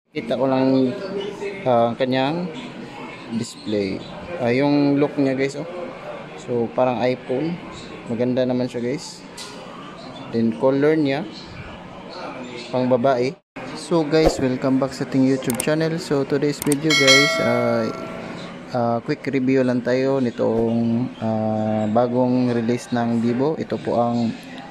Kita ko lang kanyang display. Yung look niya guys, oh. So parang iPhone. Maganda naman siya guys. Then color niya pang babae. So guys, welcome back sa ating YouTube channel. So today's video guys, quick review lang tayo nitong bagong release ng Vivo. Ito po ang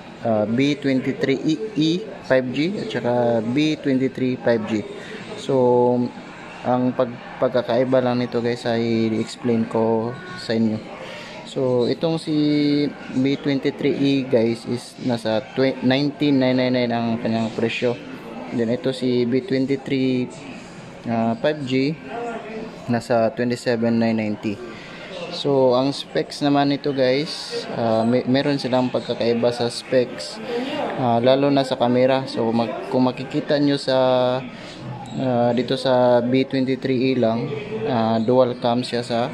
B23E 5G at saka B23 5G. So ang pagkakaiba lang nito guys ay i-explain ko sa inyo. So itong si B23E guys is nasa 19,999 ang kanyang presyo. Then ito si B23 5G nasa 27,990. So ang specs naman nito guys, meron silang pagkakaiba sa specs, lalo na sa camera. So kung makikita nyo sa dito sa B23E lang, dual cam siya sa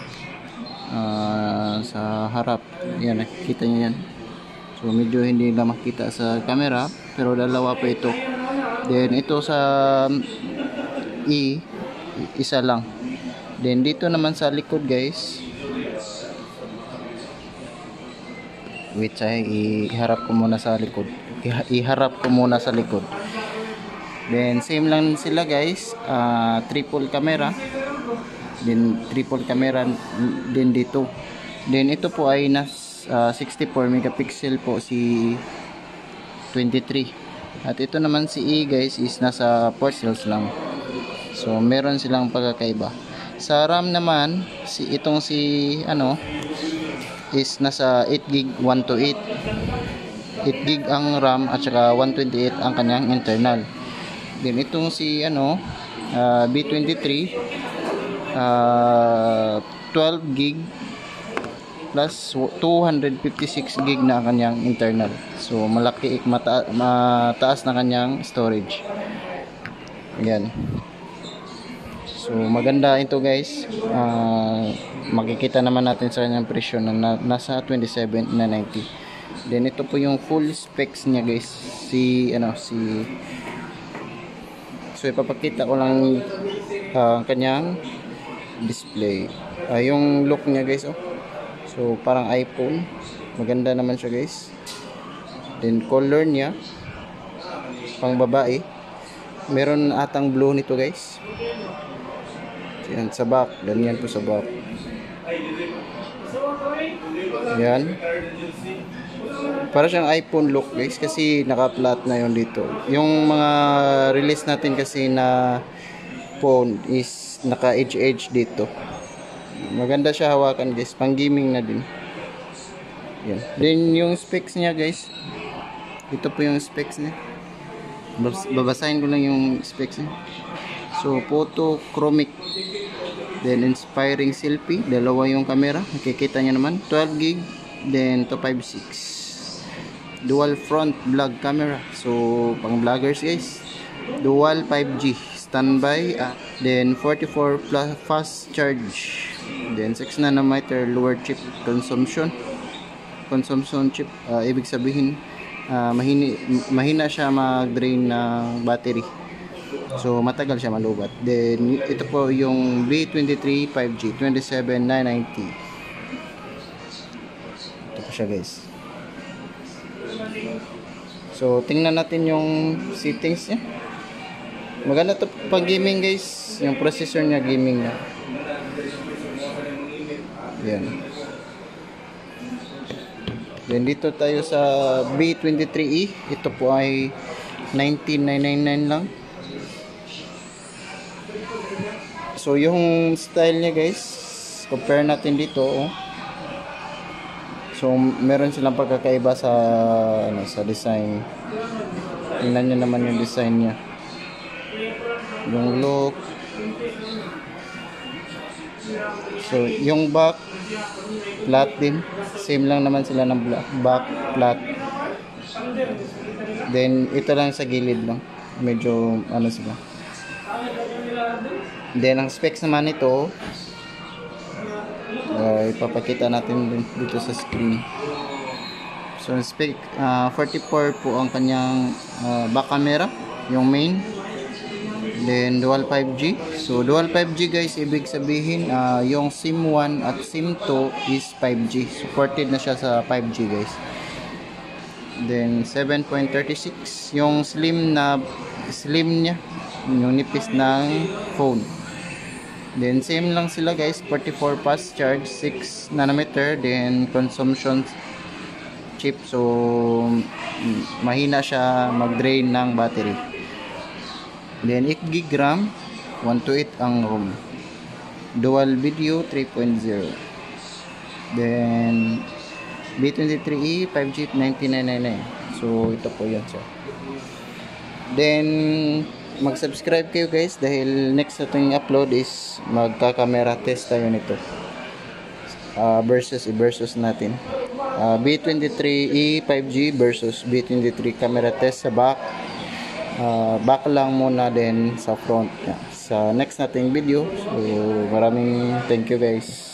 harap. Yan, nakikita nyo yan. So medyo hindi na makita sa camera, pero dalawa pa ito. Then ito sa isa lang. Then dito naman sa likod guys, wait, iharap ko muna sa likod. Iharap ko muna sa likod. Then same lang sila guys, triple camera. Then triple camera din dito. Then ito po ay 64 megapixel po si 23. At ito naman si E guys is nasa 4 cells lang. So meron silang pagkakaiba. Sa RAM naman, itong si is nasa 8GB 128. 8GB ang RAM at saka 128 ang kanyang internal. Then itong si B23 12GB plus 256GB na kanyang internal. So malaki, mataas na kanyang storage. Ayan. So maganda ito guys. Makikita naman natin sa kanyang presyo na nasa 27,990. Then ito po yung full specs niya guys. So ipapakita ko lang kanyang display. Yung look niya guys, oh. So parang iPhone. Maganda naman siya guys. Then color niya pang babae. Meron atang blue nito guys. Yan sa back, ganyan po sa back. Yan. Para siyang iPhone look guys, kasi naka-flat na yon dito. Yung mga release natin kasi na phone is naka-edge dito. Maganda siya hawakan guys, pang gaming na din. Yan. Then yung specs niya guys, ito po yung specs niya. Babasahin ko lang yung specs niya. So photochromic, then inspiring selfie, dalawa yung camera, nakikita nyo naman, 12GB, then 256, dual front vlog camera, so pang vloggers guys, dual 5G standby, then 44 plus fast charge, then 6 nanometer lower chip consumption chip, ibig sabihin mahina siya mag-drain ng battery. So matagal siya malubat. Then ito po yung B23 5G 27,990. Ito po siya guys. So tingnan natin yung settings niya. Maganda to pag gaming guys. Yung processor niya gaming na. Yan. Then dito tayo sa B23E. Ito po ay 19,999 lang. So yung style niya guys, compare natin dito, oh. So meron silang pagkakaiba sa design. Tingnan niyo naman yung design niya. Yung look. So yung back flat din. Same lang naman sila ng back flat. Then ito lang sa gilid lang. Medyo sila. Then ang specs naman ito, ipapakita natin dito sa screen. So spec 44 po ang kanyang back camera, yung main. Then dual 5G. So dual 5G guys, ibig sabihin yung SIM 1 at SIM 2 is 5G. Supported na siya sa 5G guys. Then 7.36 yung slim niya, yung nipis ng phone. Then same lang sila guys, 44 fast charge, 6 nanometer, then consumption cheap, so mahina siya mag-drain ng battery. Then 8 GB RAM, 128 ang ROM. Dual video 3.0. Then B23E 5G 9999. So ito po yan siya. Then mag-subscribe kayo guys dahil next nating upload is magka-camera test tayo nito. Versus natin. B23E 5G versus B23 camera test sa back lang muna, din sa front. Sa next nating video. So maraming thank you guys.